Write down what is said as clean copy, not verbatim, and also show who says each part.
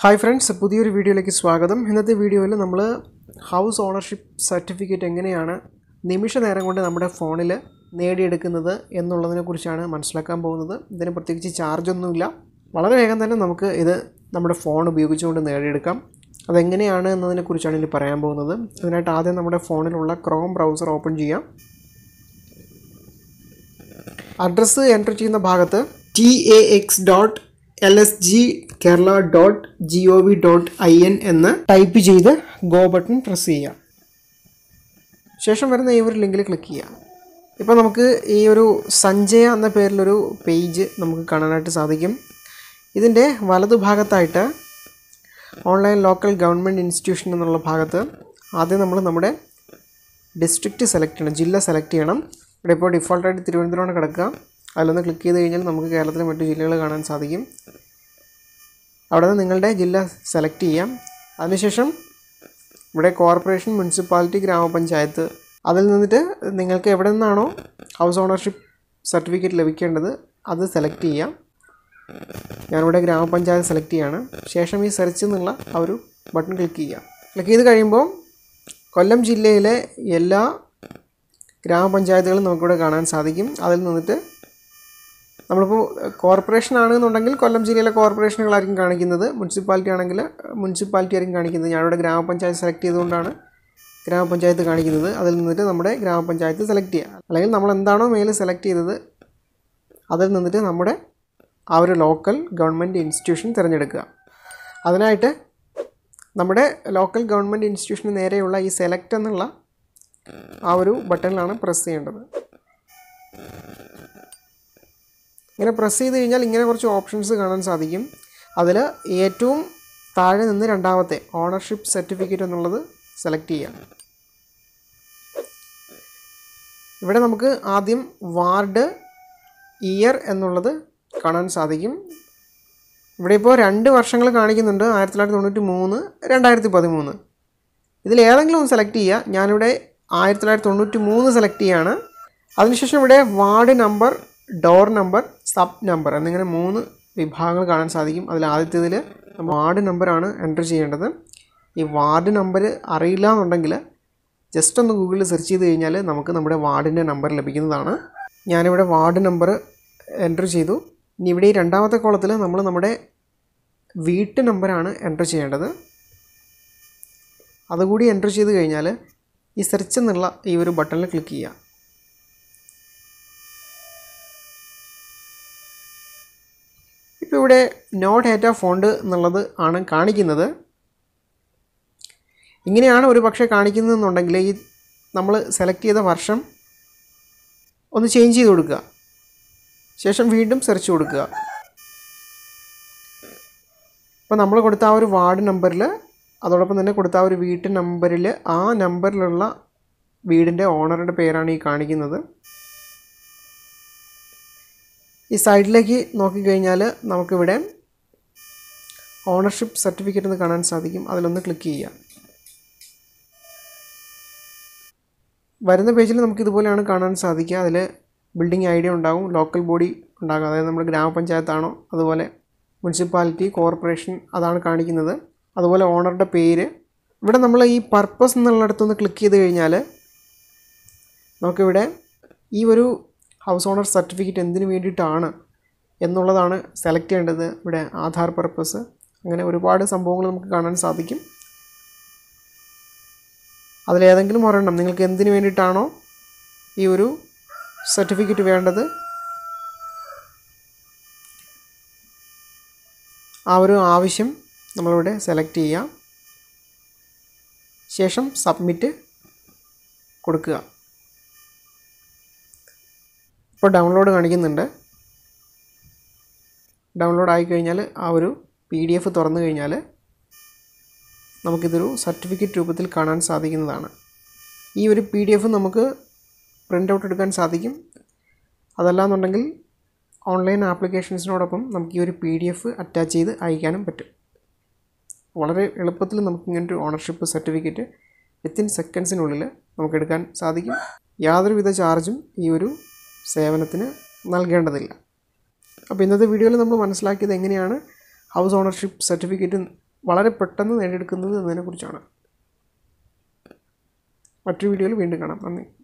Speaker 1: Hi friends, പുതിയൊരു വീഡിയോയിലേക്ക് സ്വാഗതം. ഇന്നത്തെ വീഡിയോയിൽ നമ്മൾ ഹൗസ് ഓണർഷിപ്പ് സർട്ടിഫിക്കറ്റ് എങ്ങനെയാണ് നിമിഷ നേരം കൊണ്ട് നമ്മുടെ ഫോണിൽ നേടിയെടുക്കുന്നത് എന്നുള്ളതിനെക്കുറിച്ചാണ് മനസ്സിലാക്കാൻ പോകുന്നത്. ഇതിന് പ്രത്യേകിച്ച് ചാർജൊന്നുമില്ല, വളരെ വേഗം തന്നെ നമുക്ക് ഇത് നമ്മുടെ ഫോൺ ഉപയോഗിച്ചുകൊണ്ട് നേടിയെടുക്കാം. അതെങ്ങനെയാണ് എന്നതിനെക്കുറിച്ചാണ് ഇനി പറയാൻ പോകുന്നത്. അതിനായിട്ട് ആദ്യം നമ്മുടെ ഫോണിലുള്ള ക്രോം ബ്രൗസർ ഓപ്പൺ ചെയ്യാം. അഡ്രസ്സ് എൻ്റർ ചെയ്യുന്ന ഭാഗത്ത് tax.lsgkerala.gov.in എന്ന് ടൈപ്പ് ചെയ്ത് ഗോ ബട്ടൺ പ്രസ് ചെയ്യുക. ശേഷം വരുന്ന ഈ ഒരു ലിങ്കിൽ ക്ലിക്ക് ചെയ്യുക. ഇപ്പോൾ നമുക്ക് ഈ ഒരു സഞ്ജയ എന്ന പേരിലൊരു പേജ് നമുക്ക് കാണാനായിട്ട് സാധിക്കും. ഇതിൻ്റെ വലതുഭാഗത്തായിട്ട് ഓൺലൈൻ ലോക്കൽ ഗവൺമെൻറ് ഇൻസ്റ്റിറ്റ്യൂഷൻ എന്നുള്ള ഭാഗത്ത് ആദ്യം നമ്മൾ നമ്മുടെ ഡിസ്ട്രിക്റ്റ് സെലക്ട് ചെയ്യണം, ജില്ല സെലക്ട് ചെയ്യണം. ഇവിടെ ഇപ്പോൾ ഡിഫോൾട്ടായിട്ട് തിരുവനന്തപുരമാണ് കിടക്കുക. അതിലൊന്ന് ക്ലിക്ക് ചെയ്ത് കഴിഞ്ഞാൽ നമുക്ക് കേരളത്തിലെ മറ്റു ജില്ലകൾ കാണാൻ സാധിക്കും. അവിടെ നിന്ന് നിങ്ങളുടെ ജില്ല സെലക്ട് ചെയ്യാം. അതിനുശേഷം ഇവിടെ കോർപ്പറേഷൻ, മുനിസിപ്പാലിറ്റി, ഗ്രാമപഞ്ചായത്ത്, അതിൽ നിന്നിട്ട് നിങ്ങൾക്ക് എവിടെ നിന്നാണോ ഹൗസ് ഓണർഷിപ്പ് സർട്ടിഫിക്കറ്റ് ലഭിക്കേണ്ടത് അത് സെലക്ട് ചെയ്യാം. ഞാനിവിടെ ഗ്രാമപഞ്ചായത്ത് സെലക്ട് ചെയ്യാണ്. ശേഷം ഈ സെർച്ച് എന്നുള്ള ആ ഒരു ബട്ടൺ ക്ലിക്ക് ചെയ്യുക. ക്ലിക്ക് ചെയ്ത് കഴിയുമ്പോൾ കൊല്ലം ജില്ലയിലെ എല്ലാ ഗ്രാമപഞ്ചായത്തുകളും നമുക്കിവിടെ കാണാൻ സാധിക്കും. അതിൽ നിന്നിട്ട് നമ്മളിപ്പോൾ കോർപ്പറേഷൻ ആണെന്നുണ്ടെങ്കിൽ കൊല്ലം ജില്ലയിലെ കോർപ്പറേഷനുകളായിരിക്കും കാണിക്കുന്നത്, മുനിസിപ്പാലിറ്റി ആണെങ്കിൽ മുനിസിപ്പാലിറ്റി ആയിരിക്കും കാണിക്കുന്നത്. ഞാനിവിടെ ഗ്രാമപഞ്ചായത്ത് സെലക്ട് ചെയ്തുകൊണ്ടാണ് ഗ്രാമപഞ്ചായത്ത് കാണിക്കുന്നത്. അതിൽ നിന്നിട്ട് നമ്മുടെ ഗ്രാമപഞ്ചായത്ത് സെലക്ട് ചെയ്യുക. അല്ലെങ്കിൽ നമ്മൾ എന്താണോ മെയിൽ സെലക്ട് ചെയ്തത് അതിൽ നിന്നിട്ട് നമ്മുടെ ആ ഒരു ലോക്കൽ ഗവൺമെൻറ് ഇൻസ്റ്റിറ്റ്യൂഷൻ തിരഞ്ഞെടുക്കുക. അതിനായിട്ട് നമ്മുടെ ലോക്കൽ ഗവൺമെൻറ് ഇൻസ്റ്റിറ്റ്യൂഷന് നേരെയുള്ള ഈ സെലക്ട് എന്നുള്ള ആ ഒരു ബട്ടണിലാണ് പ്രസ് ചെയ്യേണ്ടത്. ഇങ്ങനെ പ്രസ് ചെയ്ത് കഴിഞ്ഞാൽ ഇങ്ങനെ കുറച്ച് ഓപ്ഷൻസ് കാണാൻ സാധിക്കും. അതിൽ ഏറ്റവും താഴെ നിന്ന് രണ്ടാമത്തെ ഓണർഷിപ്പ് സർട്ടിഫിക്കറ്റ് എന്നുള്ളത് സെലക്ട് ചെയ്യാം. ഇവിടെ നമുക്ക് ആദ്യം വാർഡ്, ഇയർ എന്നുള്ളത് കാണാൻ സാധിക്കും. ഇവിടെ ഇപ്പോൾ 2 വർഷങ്ങൾ കാണിക്കുന്നുണ്ട്, 1993, 2013. ഇതിലേതെങ്കിലും ഒന്ന് സെലക്ട് ചെയ്യുക. ഞാനിവിടെ 1993 സെലക്ട് ചെയ്യുകയാണ്. അതിനുശേഷം ഇവിടെ ward number, door number, sub number എന്നിങ്ങനെ 3 വിഭാഗങ്ങൾ കാണാൻ സാധിക്കും. അതിൽ ആദ്യത്തേതിൽ വാർഡ് നമ്പറാണ് എൻ്റർ ചെയ്യേണ്ടത്. ഈ വാർഡ് നമ്പർ അറിയില്ല എന്നുണ്ടെങ്കിൽ ജസ്റ്റ് ഒന്ന് ഗൂഗിളിൽ സെർച്ച് ചെയ്ത് കഴിഞ്ഞാൽ നമുക്ക് നമ്മുടെ വാർഡിൻ്റെ നമ്പർ ലഭിക്കുന്നതാണ്. ഞാനിവിടെ വാർഡ് നമ്പർ എൻ്റർ ചെയ്തു. ഇനി ഇവിടെ ഈ രണ്ടാമത്തെ കോളത്തിൽ നമ്മൾ നമ്മുടെ വീട്ട് നമ്പറാണ് എൻ്റർ ചെയ്യേണ്ടത്. അതുകൂടി എൻ്റർ ചെയ്ത് കഴിഞ്ഞാൽ ഈ സെർച്ച് എന്നുള്ള ഈ ഒരു ബട്ടണിൽ ക്ലിക്ക് ചെയ്യുക. ഇപ്പോൾ ഇവിടെ നോ ഡാറ്റ ഫോണ്ട് എന്നുള്ളത് ആണ് കാണിക്കുന്നത്. ഇങ്ങനെയാണ് ഒരു പക്ഷേ കാണിക്കുന്നതെന്നുണ്ടെങ്കിൽ ഈ നമ്മൾ സെലക്ട് ചെയ്ത വർഷം ഒന്ന് ചേഞ്ച് ചെയ്ത് കൊടുക്കുക. ശേഷം വീണ്ടും സെർച്ച് കൊടുക്കുക. ഇപ്പോൾ നമ്മൾ കൊടുത്ത ആ ഒരു വാർഡ് നമ്പറിൽ അതോടൊപ്പം തന്നെ കൊടുത്ത ആ ഒരു വീട്ട് നമ്പറിൽ ആ നമ്പറിലുള്ള വീടിൻ്റെ ഓണറുടെ പേരാണ് ഈ കാണിക്കുന്നത്. ഈ സൈഡിലേക്ക് നോക്കിക്കഴിഞ്ഞാൽ നമുക്കിവിടെ ഓണർഷിപ്പ് സർട്ടിഫിക്കറ്റ് എന്ന് കാണാൻ സാധിക്കും. അതിലൊന്ന് ക്ലിക്ക് ചെയ്യുക. വരുന്ന പേജിൽ നമുക്കിതുപോലെയാണ് കാണാൻ സാധിക്കുക. അതിൽ ബിൽഡിംഗ് ഐഡിയ ഉണ്ടാകും, ലോക്കൽ ബോഡി ഉണ്ടാകും, അതായത് നമ്മുടെ ഗ്രാമപഞ്ചായത്താണോ, അതുപോലെ മുനിസിപ്പാലിറ്റി, കോർപ്പറേഷൻ അതാണ് കാണിക്കുന്നത്. അതുപോലെ ഓണറുടെ പേര്. ഇവിടെ നമ്മൾ ഈ പർപ്പസ് എന്നുള്ളിടത്തൊന്ന് ക്ലിക്ക് ചെയ്ത് കഴിഞ്ഞാൽ നമുക്കിവിടെ ഈ ഒരു ഹൗസ് ഓണർ സർട്ടിഫിക്കറ്റ് എന്തിനു വേണ്ടിയിട്ടാണ് എന്നുള്ളതാണ് സെലക്ട് ചെയ്യേണ്ടത്. ഇവിടെ ആധാർ പർപ്പസ്, അങ്ങനെ ഒരുപാട് സംഭവങ്ങൾ നമുക്ക് കാണാൻ സാധിക്കും. അതിലേതെങ്കിലും ഒരെണ്ണം നിങ്ങൾക്ക് എന്തിനു വേണ്ടിയിട്ടാണോ ഈ ഒരു സർട്ടിഫിക്കറ്റ് വേണ്ടത് ആ ഒരു ആവശ്യം നമ്മളിവിടെ സെലക്ട് ചെയ്യുക. ശേഷം സബ്മിറ്റ് കൊടുക്കുക. ഇപ്പോൾ ഡൗൺലോഡ് കാണിക്കുന്നുണ്ട്. ഡൗൺലോഡ് ആയിക്കഴിഞ്ഞാൽ ആ ഒരു PDF തുറന്നു കഴിഞ്ഞാൽ നമുക്കിതൊരു സർട്ടിഫിക്കറ്റ് രൂപത്തിൽ കാണാൻ സാധിക്കുന്നതാണ്. ഈ ഒരു PDF നമുക്ക് പ്രിൻ്റ് ഔട്ട് എടുക്കാൻ സാധിക്കും. അതല്ലാന്നുണ്ടെങ്കിൽ ഓൺലൈൻ ആപ്ലിക്കേഷൻസിനോടൊപ്പം നമുക്ക് ഈ ഒരു PDF അറ്റാച്ച് ചെയ്ത് അയക്കാനും പറ്റും. വളരെ എളുപ്പത്തിൽ നമുക്ക് ഇങ്ങനൊരു ഓണർഷിപ്പ് സർട്ടിഫിക്കറ്റ് വിത്തിൻ സെക്കൻഡ്സിനുള്ളിൽ നമുക്കെടുക്കാൻ സാധിക്കും. യാതൊരുവിധ ചാർജും ഈ ഒരു സേവനത്തിന് നൽകേണ്ടതില്ല. അപ്പോൾ ഇന്നത്തെ വീഡിയോയിൽ നമ്മൾ മനസ്സിലാക്കിയത് എങ്ങനെയാണ് ഹൗസ് ഓണർഷിപ്പ് സർട്ടിഫിക്കറ്റ് വളരെ പെട്ടെന്ന് നേടിയെടുക്കുന്നത് എന്നതിനെക്കുറിച്ചാണ്. മറ്റൊരു വീഡിയോയിൽ വീണ്ടും കാണാം. നന്ദി.